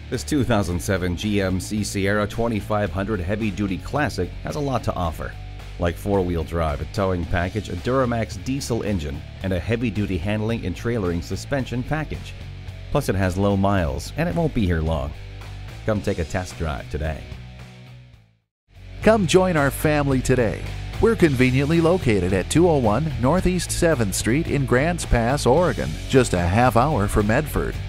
This 2007 GMC Sierra 2500 Heavy-Duty Classic has a lot to offer. Like four-wheel drive, a towing package, a Duramax diesel engine, and a heavy-duty handling and trailering suspension package. Plus it has low miles, and it won't be here long. Come take a test drive today. Come join our family today. We're conveniently located at 201 Northeast 7th Street in Grants Pass, Oregon, just a half hour from Medford.